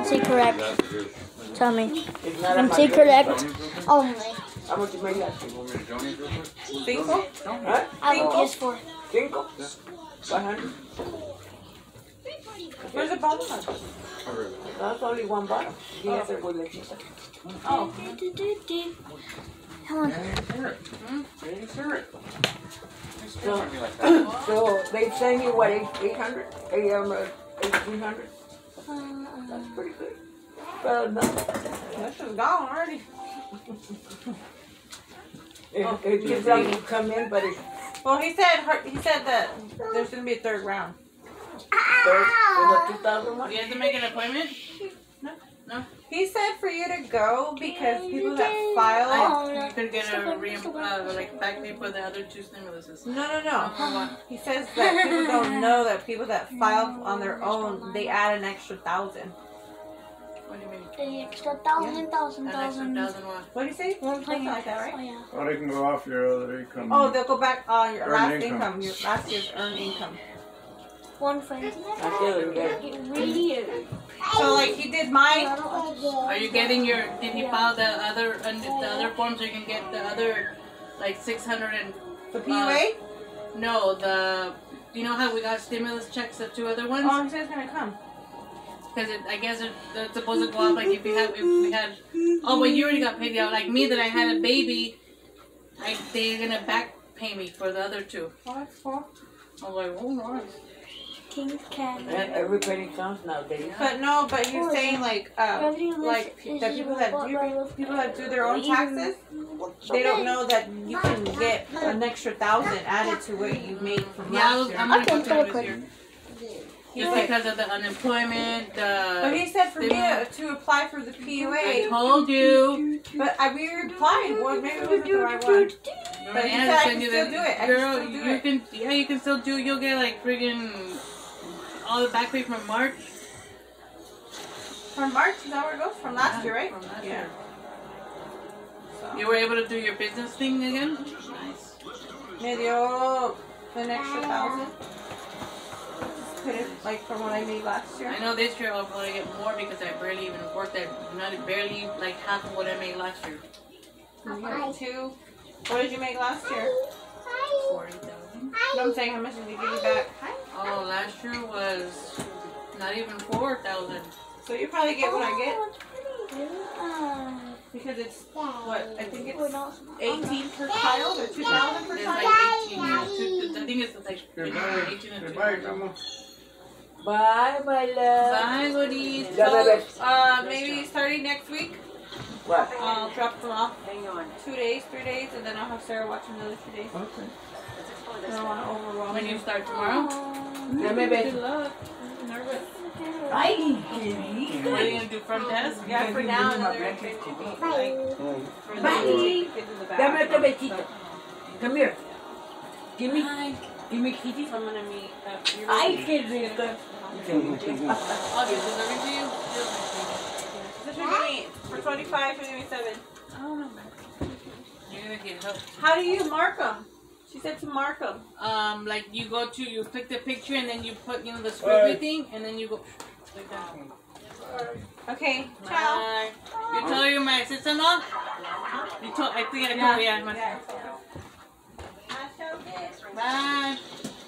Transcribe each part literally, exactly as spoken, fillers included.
see correct. Tell me. It's not And see correct only. How much you make last year? Cinco? Huh? I have a P S four. Cinco? One hundred? Where's the bottle? That's only one bottle. He has it with lechita. Oh. Come on. So, so they send you what, eight, eight hundred? Eight, um, uh, eighteen hundred? That's pretty good. Well, no. This is gone already. It, it gives them to come in, but it's Well, he said her, he said that there's gonna be a third round. third for the two thousand one. You have to make an appointment? No. No? He said for you to go because people that file. I, you could get a re- uh, like back pay for the other two stimuluses. No, no, no. Oh, He says that people don't know that people that file on their own, they add an extra thousand. what do you mean? The extra thousand, thousand, An extra thousand. thousand what? What do you say? Something like that, right? Oh, yeah. Oh, they can go off your other income. Oh, they'll go back on your Earned last income. income, your last year's earned income. One friend. That's it, yeah. Get really So like he did mine. Are you getting your? Did he file the other uh, the other form so you can get the other like six hundred and The P U A? no the you know how we got stimulus checks the two other ones Oh, he said it's gonna come. because I guess it, it's supposed to go out like if we have if we had oh but you already got paid out like me that I had a baby I they're gonna back pay me for the other two. Oh, that's cool. I'm like oh nice. King's Candy. And every penny counts nowadays. But no, but he's saying like um like the people that do people that do their own taxes, they don't know that you can get an extra thousand added to what you made from Yeah, I last was, year. I'm gonna Okay, go it's through gonna this put- year. He's Just like, because of the unemployment, the but he said for me they- to, to apply for the P U I A, told you. but I we replied. Well, maybe it wasn't the right one. But he said I can send you still the- do it. I Girl, can still do you it. can, yeah, you can still do. You'll get like friggin' all the back pay from March. From March, is that where it goes? From last Yeah, year, right? from last Yeah. year. So. You were able to do your business thing again. Nice. Me dio an extra thousand. Put it like from what I made last year. I know this year I'll probably get more because I barely even worked at not barely like half of what I made last year. You got two. What did you make last year? Forty thousand. No, I'm saying how much did they give you back? Oh, last year was not even four thousand. So you probably get what I get Uh, because it's what I think we're it's not. eighteen per child or two thousand per It's child. like eighteen. Yeah, two, I think it's like between eighteen and Goodbye, two. come on. Bye, my love. Bye, goodies. Ya me ves. So, uh, maybe starting next week, What? I'll drop them off. Two days, three days, and then I'll have Sarah watch another two days. Okay. I don't want to overwhelm When you. you start tomorrow, Ya me ves. Good luck. I'm nervous. Ay, qué what are you rico. gonna do front desk? Yeah, for now, another fifty feet. Like, for the Bye. kids in the back. Dame otro besito. Come here. Give me, give me kitty. So I'm gonna meet. Uh, you're Ay, meeting- qué rico. I'll get delivery to you. So she's gonna meet for twenty-five, she's gonna be seven. I don't know. You're gonna get help. How do you mark them? She said to mark them. Um, like you go to, you click the picture and then you put, you know, the squiggly Bye. thing, and then you go like that. Okay, ciao. Bye. You tell her you're my sister-in-law? You told, I think I told you, yeah, my Yeah. I shall this. Bye.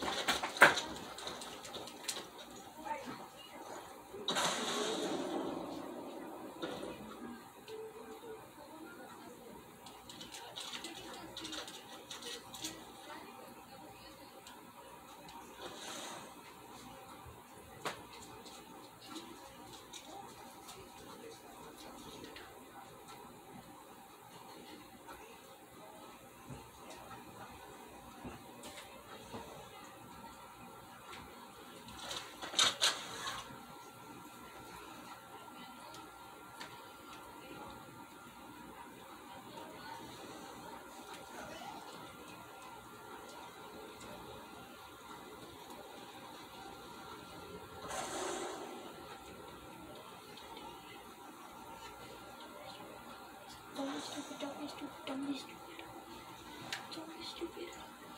Don't be stupid, don't be stupid, don't be stupid. Don't be stupid.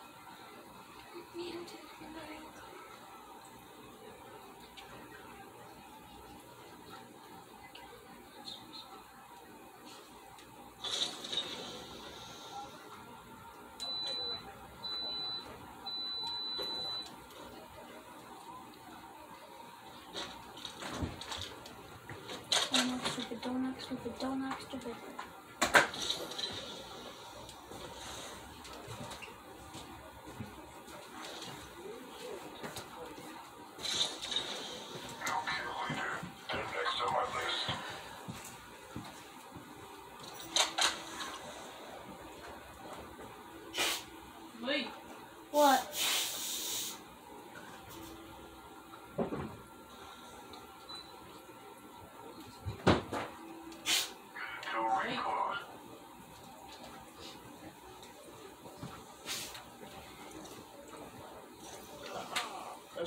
Me and Tiffany.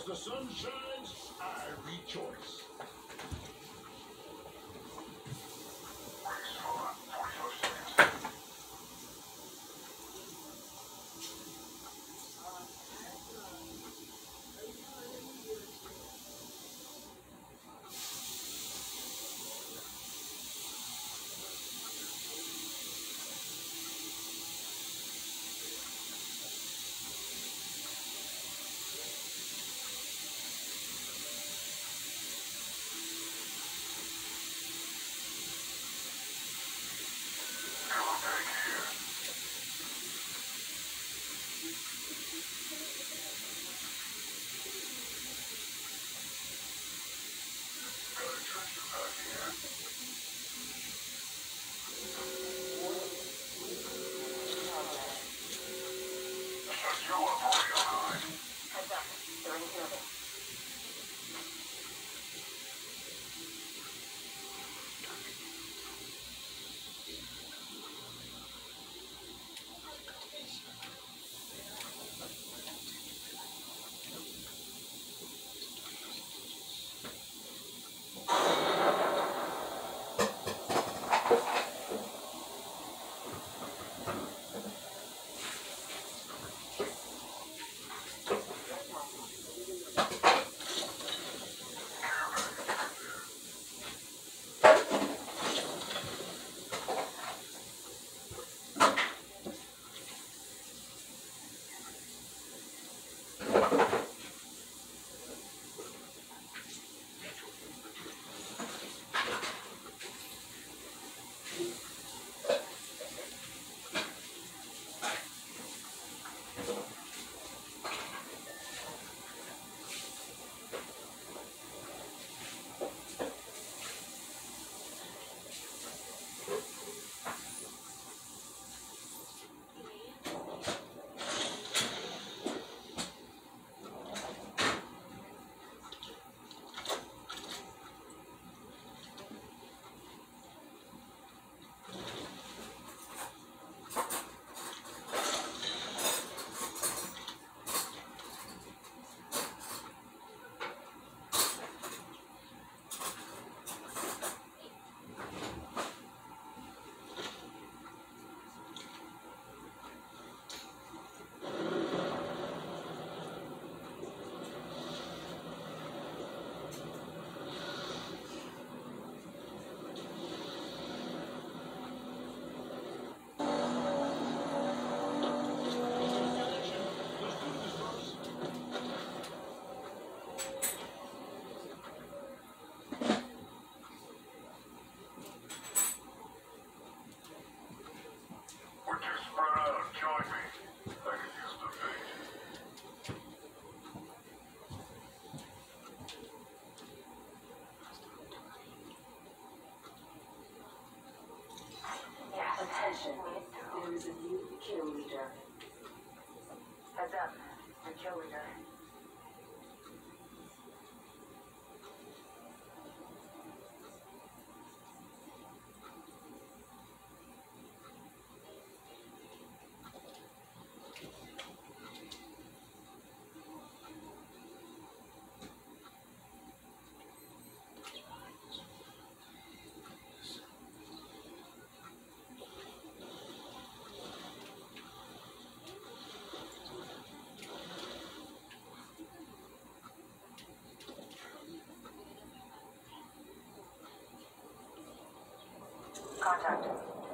As the sun shines, I rejoice. Attention, there is a new kill leader. Heads up, the kill leader. Contact.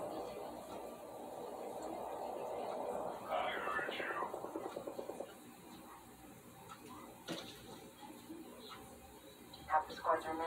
I heard you. Have the squad's name.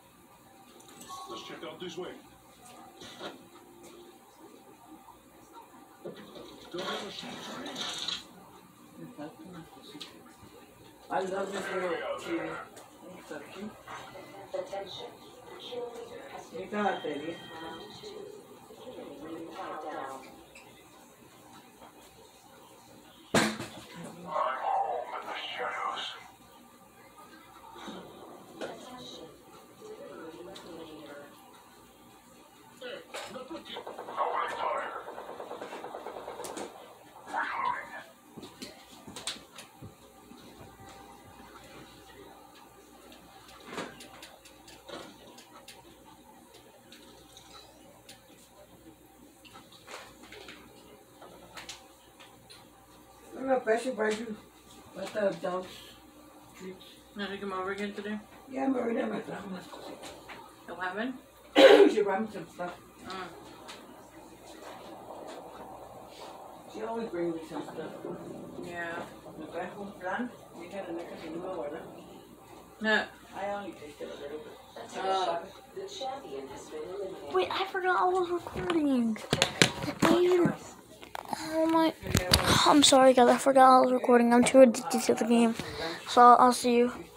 Let's check out this way. I love this little T V. It's so cute. Attention. The kill leader has been You got it, baby. round two. Beginning countdown. I'm home in the shadows. Attention. Leader. Opening fire. Reloading. I'm gonna pressure by you. What the dogs treats? Now to come over again today? Yeah, I'm already at my grandma's. What happened? She brought me some stuff. Mm. She always brings me some stuff. Yeah. Me trajo un plan. Dije la neta que no me guarda. No. I only tasted a little bit. Oh. The champion has been eliminated. Wait, I forgot I was recording. I even- Oh my. I'm sorry, guys. I forgot I was recording. I'm too addicted to the game. So I'll see you.